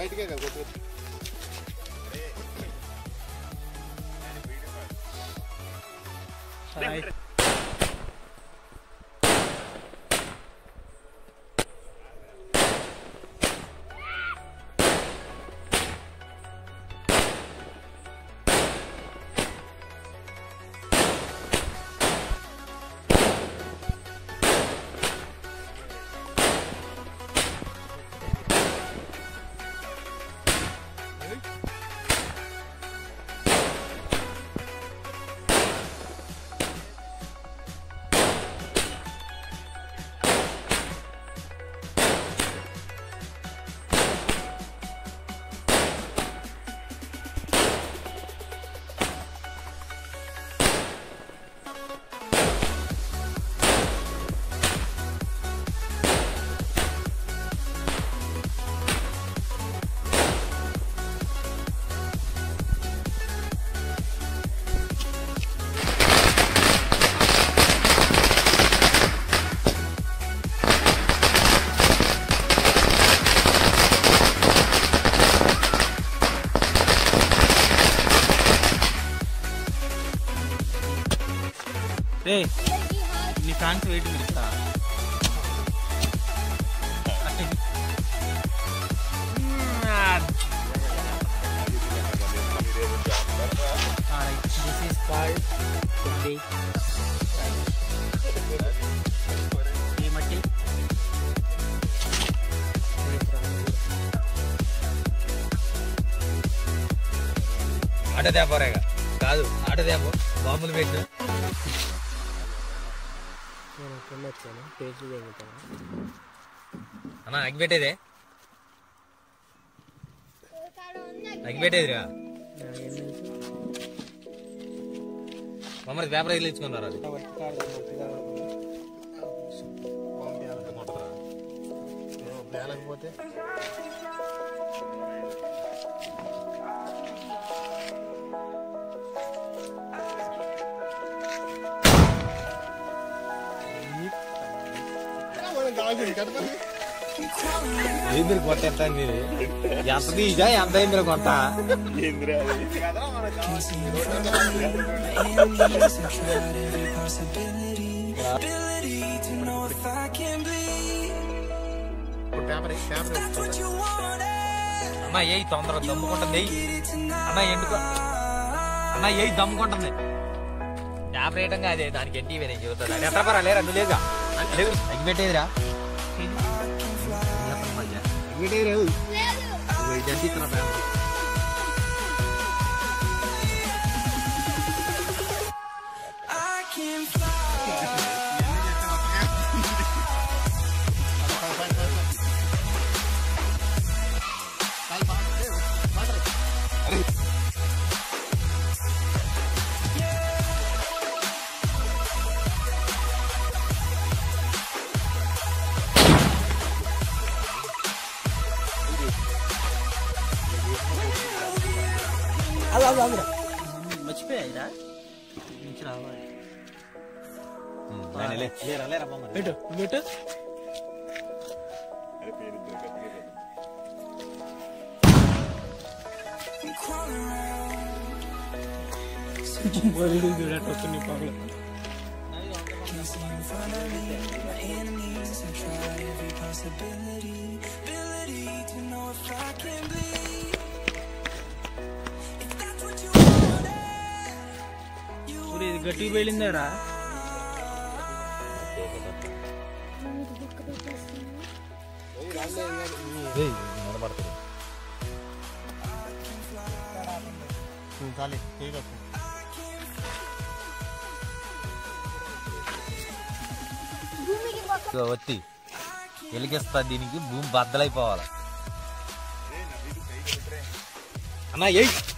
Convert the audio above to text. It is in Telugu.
బయటకే కదా నీ ఫ్యాన్స్ వెయిటింగ్ ఇస్తా This is called Day. ఆట దేపరేగా కాదు ఆట దేపో బాంబులు పెట్టు అన్నా అగ్గిపెట్టేదే అగ్గిపెట్టేదిరా మమ్మల్ని పేపర్ తగిలించుకున్నారు అది లేకపోతే ఏంద్ర కొత్త ఎంత ఎంతది ఇదా ఎంత అయిందిరా కొత్త అన్నా ఏ తొందర దమ్ముకుంటుంది అన్నా ఎందుకు అన్నా ఏ దమ్ముకుంటుంది యాభై రేటంగా అదే దానికి ఎన్టీ నేను చెబుతాను ఎట్లా పరా లేరా నువ్వు లేదుగా అగ్గి పెట్టేదిరా మర్చిపోయా నుంచి రావాలి ఇది గట్టి పేలిందారా వచ్చి వెలిగిస్తా దీనికి భూమి బద్దలైపోవాలి అన్నా